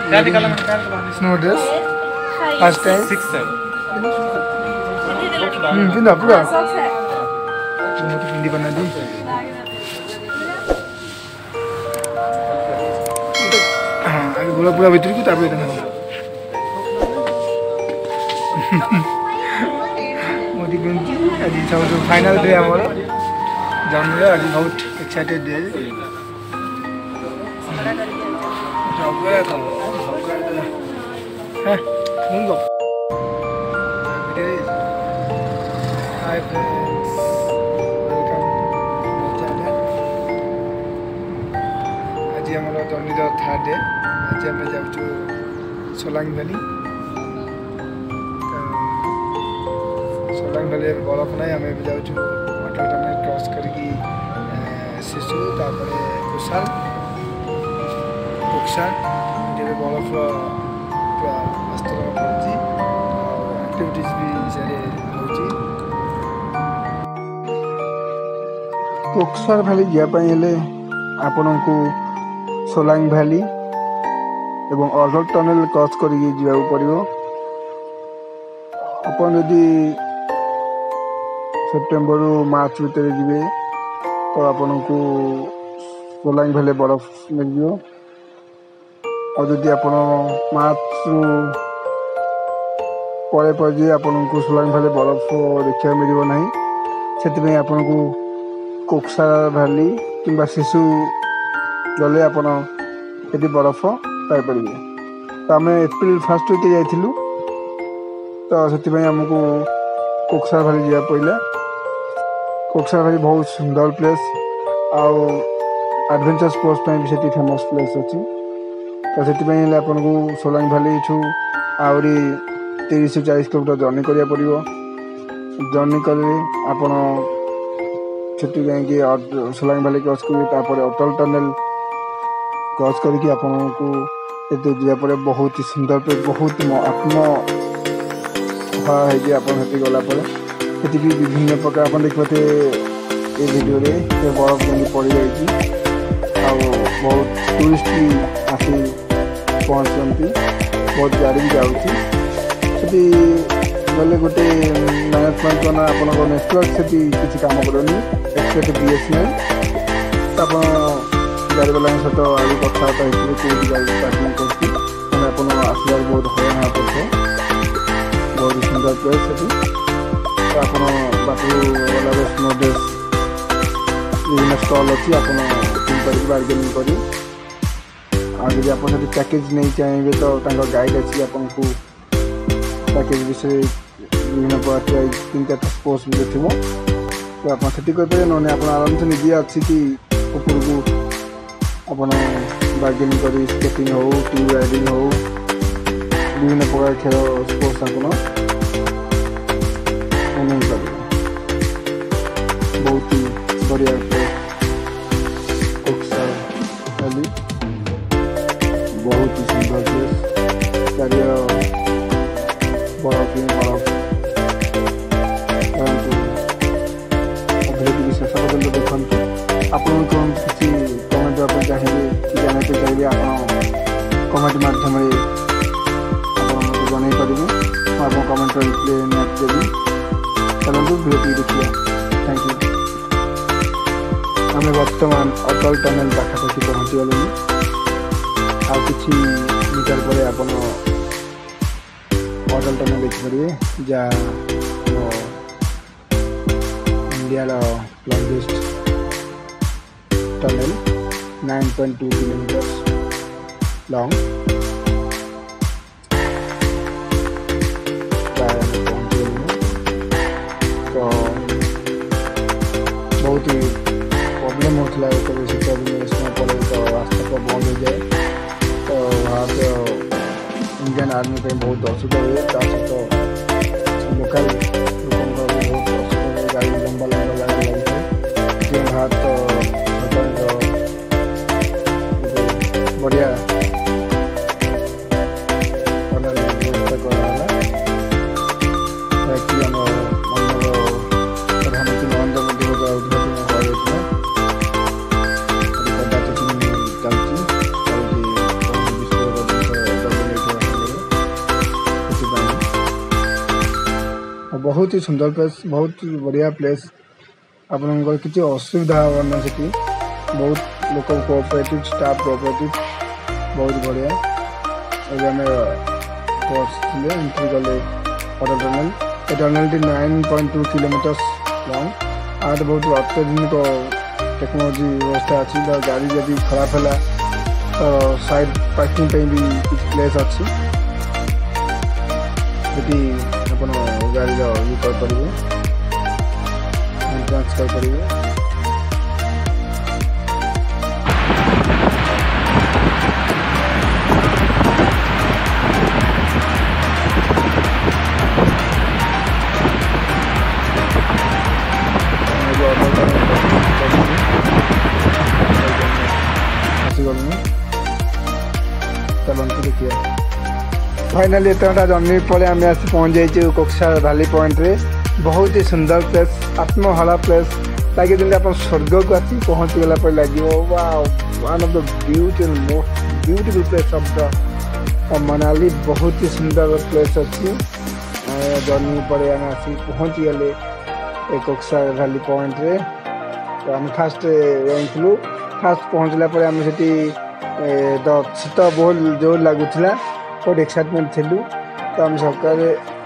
Snow dress first time 6 7 पिंदा पूरा पिंडी बना दी आगे बोला पूरा भीतर को ताप देना मोदी पिंडी आज सब फाइनल डे हमारा जानने आज बहुत excited day Hi friends, welcome to my channel. आज हमारा जर्नी द थर्ड डे आज हम जाऊँ सोलांग वैली सोलांग वैली बरफ ना आम जाऊँ अटल टनल क्रॉस करके शिशु तापरे कोक्सार ये बरफ पूरा आस्तरण पड़ी एक्टिविटीज भी सारे होची कोक्सार वैली जापाई हेले आपनकु सोलांग वैली एवं अटल टनल क्रॉस करके जाऊ पड़िबो अपन यदि सेप्टेम्बर मार्च भीतर जीवे तो आपनकु सोलांग वैली बरफ मिल और जदि आप मार्च पर पड़े आपको सोलांग वैली बरफ देखा मिल ना से आपन को कोक्सार वैली कि शिशु गले आपड़ बरफ पाइपर तो आम एप्रिल फर्स्ट वीक जाइलु तो से आमको कोक्सार वैली जा पड़ा कोक्सार वैली बहुत सुंदर प्लेस आउ एडवेंचर स्पोर्ट्स भी से फेमस प्लेस अच्छी तो से आपन को सोलांग वैली छू आहरी 30 से 40 किलोमीटर जर्नी करा पड़ो जर्नी कले आपड़ छुट्टी जाकि सोलांग वैली क्रॉस कर अटल टनल क्रॉस करके आपको जा पड़े बहुत ही सुंदर प्लेस बहुत आत्म है आप गलापर से विभिन्न प्रकार आप देखते ये वीडियो बरफ जमी पड़ जाए बहुत टूरिस्ट भी आसी पहुँचती बहुत गाड़ी भी जाऊँगी गले गोटे माइनस पॉइंट कौन आप नेटवर्क से किसी काम करें एक्सपेक्ट BSNL तो आप गाड़ी वाला सहित आज कथबार्ता होती कौटी गाड़ी पार्किंग करती आप आसबार बहुत हईराण पड़े बहुत सुंदर प्लेस से तो आप बाटू गला स्नो ड्रेस विभिन्न स्टल अच्छी आप बार्गेनिंग कर आप पैकेज नहीं चाहिए तो गाइड अच्छी आपको पैकेज विषय विभिन्न प्रकार 3-4 स्पोर्ट्स भी थी तो आप करेंगे ना आप आराम से निजे अच्छी कि ऊपर को आप बार्गेनिंग कर स्केटिंग हो ट्यूब राइडिंग हो विभिन्न प्रकार खेल स्पोर्ट्स आप बहुत ही बढ़िया कोक्सार वैली बहुत ही सुंदर प्लेस चारि बरफ बरफ शेष पर्यटन देखते आपन कौन किसी कमेंट आप चाहिए जानते चाहिए आप कमेंट मध्यम आपको जन पारे आप कमेंट रिप्लाई निहाती देवी चलते भिडियो देखिए थैंक यू आम बर्तमान अटल टनल पाखापाखि पहुँची गलु आ किसी मीटर पर आप अटल टनल देखिए जहाँ India longest tunnel 9.2 kilometres long पहुँचे तो बहुत ही प्रॉब्लम होता है कभी स्नो पड़े तो रास्ता पर बंद हो जाए तो वहाँ पे इंडियन आर्मी पे बहुत असुविधा हुए सहित लोकल लोगों बहुत असुविधा गाड़ी लंबा लंबा गाड़ी लगे वहाँ तो बढ़िया व्यवस्था कराला कि आम मनर प्रधानमंत्री नरेंद्र मोदी उद्घाटन कराइला चलती विश्व बहुत ही सुंदर प्लेस, बहुत बढ़िया प्लेस। आपनकर किसी असुविधा होना से बहुत लोक कोऑपरेटिव, स्टाफ कोऑपरेटिव, बहुत बढ़िया। आम पहुँचते एंट्री कले अटल टनल। टनल टी 9.2 किलोमीटर लॉन्ग। आज बहुत अत्याधुनिक टेक्नोलोजी व्यवस्था अच्छी। गाड़ी जब खराब है तो साइड पार्किंग पे भी कुछ प्लेस अच्छी, आप गाड़ी ये करेंगे, मेंटेनेंस करेंगे। फाइनाली एतटा जर्नी पर आम आसी पहुँच जाइए कोक्सार वैली पॉइंट रे। बहुत ही सुंदर प्लेस, आत्महरा प्लेस लगे जमी आप स्वर्ग को आसी पहुँची गला पर लगे। One of the beautiful place of the Manali. बहुत ही सुंदर प्लेस अच्छी। जर्नी पर आम आसी पहुँची गले कोक्सार वैली पॉइंट रे। तो आम फास्ट जाइलु। फास्ट पहुँचला आम से शीत बहुत जोर लगुला, बहुत एक्साइटमेंट थिलु। तो आम सकाल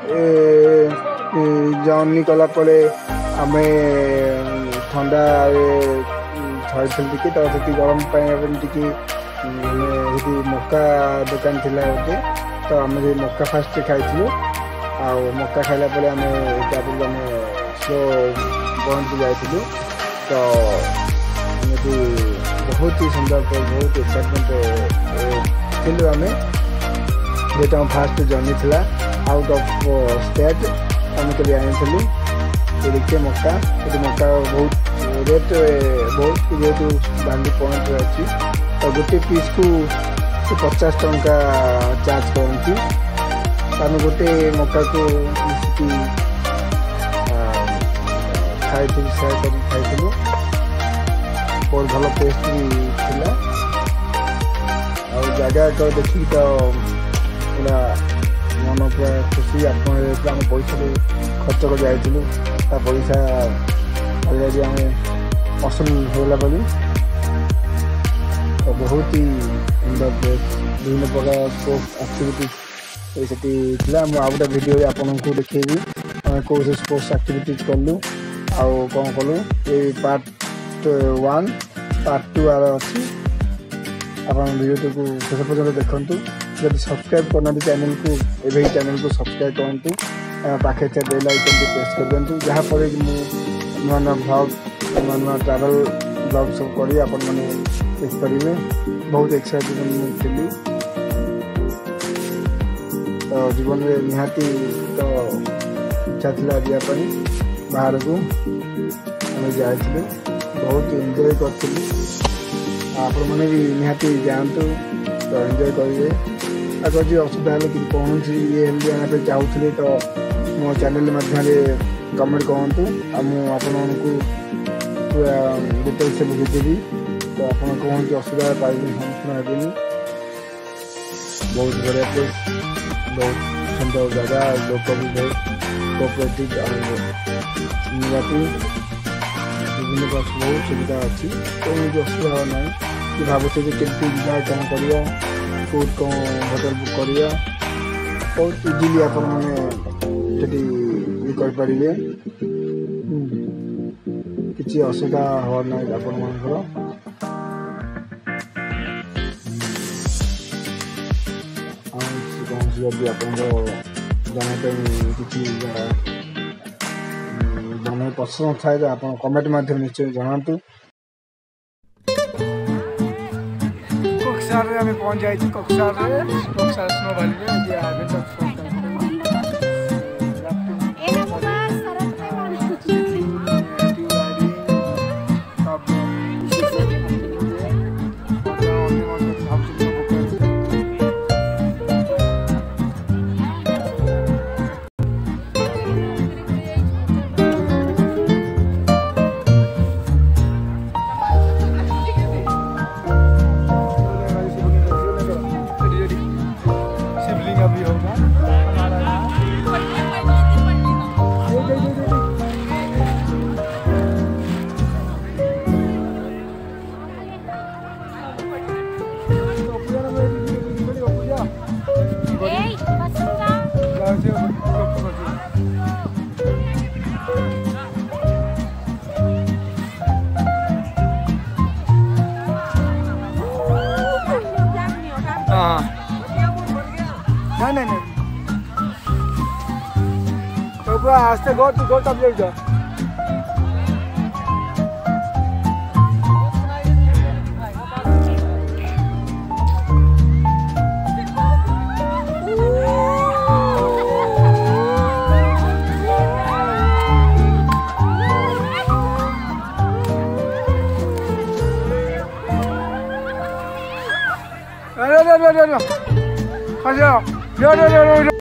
जर्नी कलापर आम ठंडा छड़ी तो से गरम टी मक्का दुकान थी गोटे। तो आम मक्का फास्ट खाई आ मक्का खाइला आम आम स्लो पॉइंट जाइलु। तो बहुत ही सुंदर, बहुत एक्साइटमेंट थिलु आम। जेटा फास्ट जर्नी थी आउट ऑफ स्टेट आम कभी आनी। ये देखिए मक्का, ये मक्का बहुत रेट, बहुत जेहतु वैली पॉइंट अच्छी। तो गोटे पीस को 50 टंका चार्ज करती। आम गोटे मक्का को खाई बहुत भल टेस्ट भी थिला। जगह तो देखिए तो पूरा मन पूरा खुशी। आम पैसा खर्च कर जाइलु, पैसा अलरेडी आम असूल होगा बोली। तो बहुत ही सुंदर प्लेस, विभिन्न प्रकार स्पोर्ट्स एक्टिविटीज से आउ गोटे भिडियो आपन को देखी आम कौ स्पोर्ट्स एक्टिविटीज कलु आउ कौन कलु। ये पार्ट 1 पार्ट 2 आर अच्छी। आप वीडियो को शेष पर्यटन देखूँ। जब सब्सक्राइब करना चैनल को एवं चैनल को सब्सक्राइब करूँ। पाखे बेल आइकन को प्रेस कर दिंतु, जहाँफल नुआ नुआ भ्लग, नुआ नुआ ट्रावेल ब्लॉग सब करी आपण मैंने देखिपारे। बहुत एक्साइटेड थी। तो जीवन में निहाती तो इच्छा थी जावाई बाहर को। आम जाइलु, बहुत एंजॉय करूँ। आपण मैंने भी निहाती जातु, तो एंजॉय करेंगे। अगर जी असुविधा है कि कौन सी ये जाना चाहूली तो मो चैनल मध्य कमेंट कहतु। आपण को पूरा डिटेल्स से बुझेदेवी। तो आप कौन सी असुविधा पाइबे सम्मुखीन हेबेनि। बहुत बढ़िया प्लेस, बहुत सुंदर जगह, लोक भी बहुत कोऑपरेटिव विभिन्न बहुत सुविधा अच्छी। कौन असुविधा ना कि भावुचे कि कौन कर कौट कौन होटेल बुक करिया बहुत इजिली आप ये करें। किसी असुविधा हवार ना आपण मानकर। कौन जब आप जानापी किसी जन पसंद थाए तो आप कमेंट माध्यम निश्चय जनातु। कोक्सार में पहुंच जाए। कोक्सार स्नो वैली शिवलिंग अभी होगा। हाँ नहीं नहीं नहीं तो पूरा आस्ते गो तू गो तब ले जा no.